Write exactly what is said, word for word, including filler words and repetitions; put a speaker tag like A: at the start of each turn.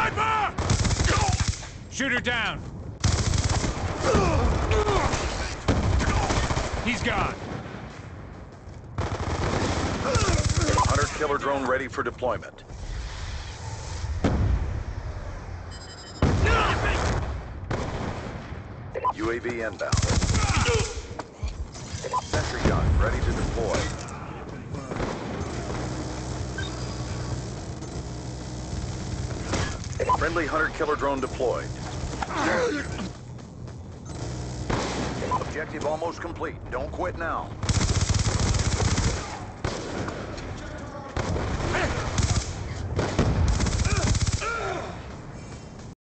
A: Sniper! Shoot her down. He's gone.
B: Hunter killer drone ready for deployment. U A V inbound. Sentry gun ready to deploy. Friendly hunter killer drone deployed. Objective almost complete. Don't quit now.